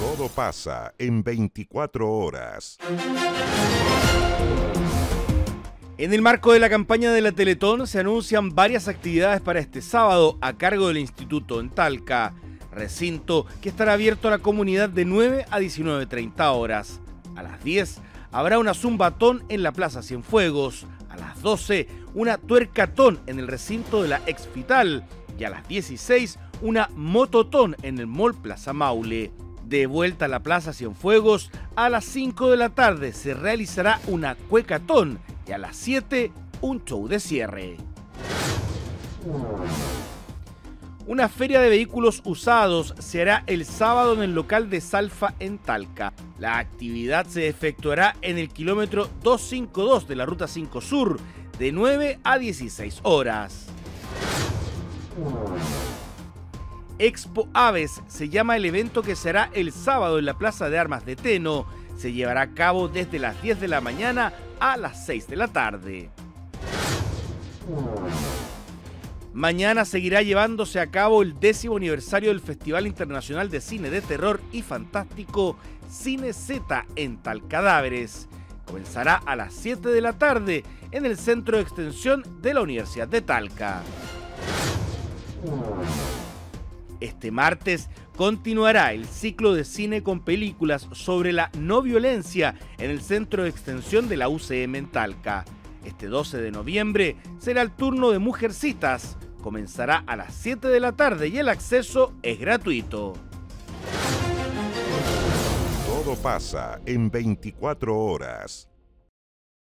Todo pasa en 24 horas. En el marco de la campaña de la Teletón se anuncian varias actividades para este sábado a cargo del Instituto en Talca, recinto que estará abierto a la comunidad de 9 a 19:30 horas. A las 10 habrá una zumbatón en la Plaza Cienfuegos, a las 12 una tuercatón en el recinto de la Exfital y a las 16 una mototón en el Mall Plaza Maule. De vuelta a la Plaza Cienfuegos, a las 5 de la tarde se realizará una cuecatón y a las 7 un show de cierre. Una feria de vehículos usados se hará el sábado en el local de Salfa en Talca. La actividad se efectuará en el kilómetro 252 de la Ruta 5 Sur, de 9 a 16 horas. Expo Aves se llama el evento que será el sábado en la Plaza de Armas de Teno. Se llevará a cabo desde las 10 de la mañana a las 6 de la tarde. Mañana seguirá llevándose a cabo el 10º aniversario del Festival Internacional de Cine de Terror y Fantástico Cine Z en Talcadáveres. Comenzará a las 7 de la tarde en el Centro de Extensión de la Universidad de Talca. Este martes continuará el ciclo de cine con películas sobre la no violencia en el Centro de Extensión de la UCM en Talca. Este 12 de noviembre será el turno de Mujercitas. Comenzará a las 7 de la tarde y el acceso es gratuito. Todo pasa en 24 horas.